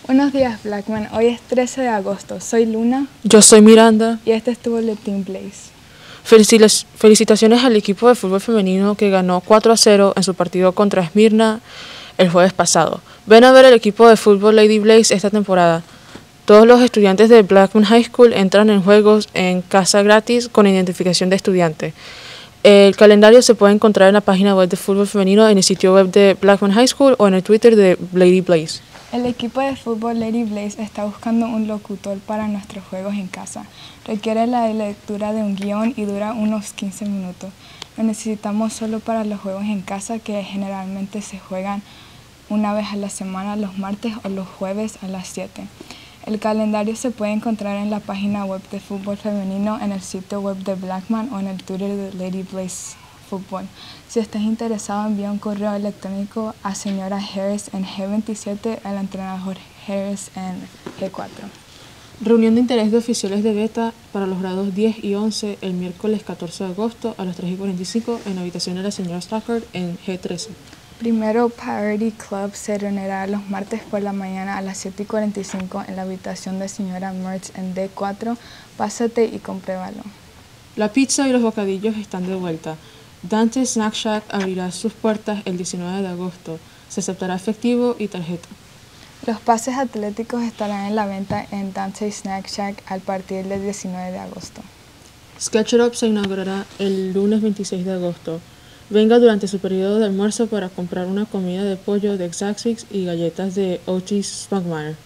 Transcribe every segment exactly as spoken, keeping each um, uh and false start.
Buenos días, Blackman. Hoy es trece de agosto. Soy Luna. Yo soy Miranda. Y este es tu boletín Blaze. Felicitaciones al equipo de fútbol femenino que ganó cuatro a cero en su partido contra Esmirna el jueves pasado. Ven a ver el equipo de fútbol Lady Blaze esta temporada. Todos los estudiantes de Blackman High School entran en juegos en casa gratis con identificación de estudiante. El calendario se puede encontrar en la página web de fútbol femenino, en el sitio web de Blackman High School o en el Twitter de Lady Blaze. El equipo de fútbol Lady Blaze está buscando un locutor para nuestros juegos en casa. Requiere la lectura de un guión y dura unos quince minutos. Lo necesitamos solo para los juegos en casa, que generalmente se juegan una vez a la semana, los martes o los jueves a las siete. El calendario se puede encontrar en la página web de fútbol femenino, en el sitio web de Blackman o en el Twitter de Lady Blaze Fútbol. Si estás interesado, envía un correo electrónico a señora Harris en G veintisiete, al entrenador Harris en G cuatro. Reunión de interés de oficiales de beta para los grados diez y once el miércoles catorce de agosto a las tres y cuarenta y cinco en la habitación de la señora Stockard en G trece. Primero Priority Club se reunirá los martes por la mañana a las siete y cuarenta y cinco en la habitación de señora Mertz en D cuatro. Pásate y compruébalo. La pizza y los bocadillos están de vuelta. Dante Snack Shack abrirá sus puertas el diecinueve de agosto. Se aceptará efectivo y tarjeta. Los pases atléticos estarán en la venta en Dante Snack Shack a partir del diecinueve de agosto. Sketch It Up se inaugurará el lunes veintiséis de agosto. Venga durante su periodo de almuerzo para comprar una comida de pollo de Zaxby's y galletas de Otis Spunkmeyer.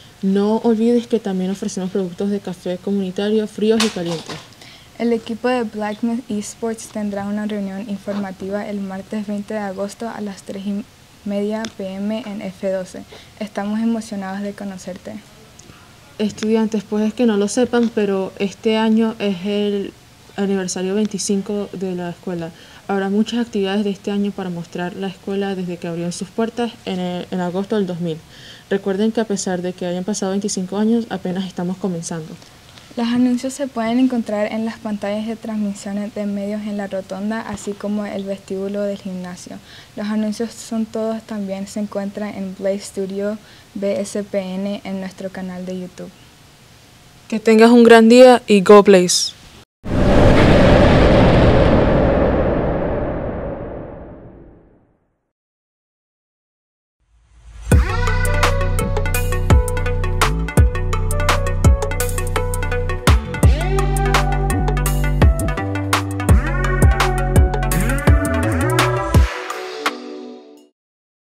No olvides que también ofrecemos productos de café comunitario fríos y calientes. El equipo de Blackman Esports tendrá una reunión informativa el martes veinte de agosto a las tres y media p m en F doce. Estamos emocionados de conocerte. Estudiantes, pues es que no lo sepan, pero este año es el aniversario veinticinco de la escuela. Habrá muchas actividades de este año para mostrar la escuela desde que abrió sus puertas en, el, en agosto del dos mil. Recuerden que a pesar de que hayan pasado veinticinco años, apenas estamos comenzando. Los anuncios se pueden encontrar en las pantallas de transmisiones de medios en la rotonda, así como el vestíbulo del gimnasio. Los anuncios son todos también se encuentran en Blaze Studio B S P N en nuestro canal de YouTube. Que tengas un gran día y Go Blaze.